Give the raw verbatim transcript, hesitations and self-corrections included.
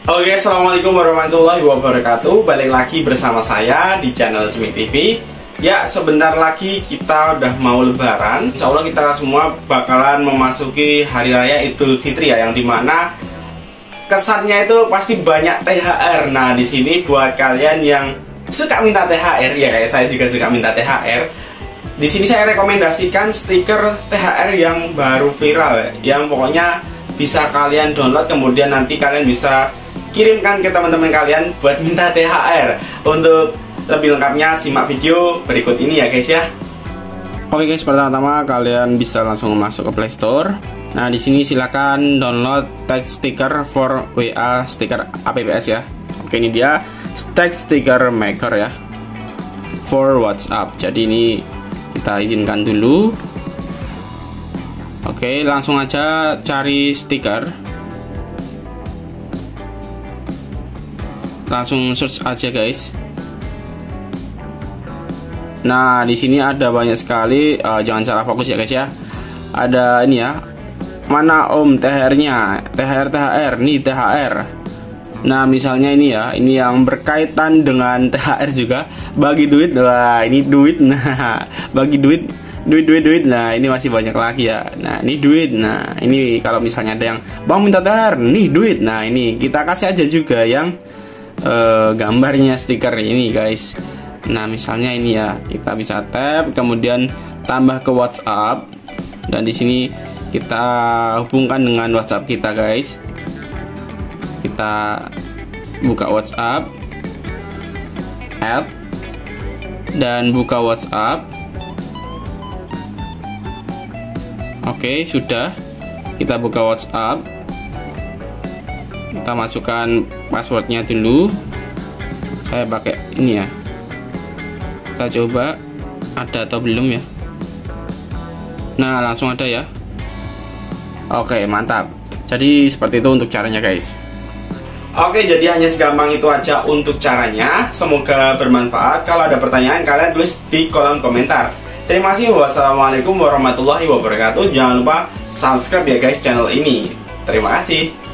Oke, assalamualaikum warahmatullahi wabarakatuh. Balik lagi bersama saya di channel Cimik T V. Ya, sebentar lagi kita udah mau lebaran. Insya Allah kita semua bakalan memasuki hari raya Idul Fitri ya, yang dimana kesannya itu pasti banyak T H R. Nah, di sini buat kalian yang suka minta T H R, ya kayak saya juga suka minta T H R. Di sini saya rekomendasikan stiker T H R yang baru viral, yang pokoknya bisa kalian download, kemudian nanti kalian bisa kirimkan ke teman-teman kalian buat minta T H R. Untuk lebih lengkapnya simak video berikut ini ya guys ya. Oke guys, pertama-tama kalian bisa langsung masuk ke Play Store. Nah, di sini silakan download text sticker for W A sticker apps ya. Oke, ini dia text sticker maker ya for WhatsApp. Jadi ini kita izinkan dulu. Oke, langsung aja cari stiker. Langsung search aja guys. Nah, di sini ada banyak sekali, uh, jangan salah fokus ya guys ya. Ada ini ya, mana om T H R-nya, T H R T H R, nih T H R. Nah, misalnya ini ya, ini yang berkaitan dengan T H R juga, bagi duit. Wah, ini duit. Nah, bagi duit, duit duit duit. Nah, ini masih banyak lagi ya. Nah, ini duit. Nah, ini kalau misalnya ada yang bang minta T H R, nih duit. Nah, ini kita kasih aja juga yang Uh, gambarnya stiker ini guys. Nah, misalnya ini ya, kita bisa tap kemudian tambah ke WhatsApp, dan di sini kita hubungkan dengan WhatsApp kita guys. Kita buka WhatsApp, add, dan buka WhatsApp. Oke, sudah. Kita buka WhatsApp. Kita masukkan passwordnya dulu. Saya pakai ini ya. Kita coba ada atau belum ya. Nah, langsung ada ya. Oke, mantap. Jadi seperti itu untuk caranya guys. Oke, jadi hanya segampang itu aja untuk caranya. Semoga bermanfaat. Kalau ada pertanyaan, kalian tulis di kolom komentar. Terima kasih. Wassalamualaikum warahmatullahi wabarakatuh. Jangan lupa subscribe ya guys channel ini. Terima kasih.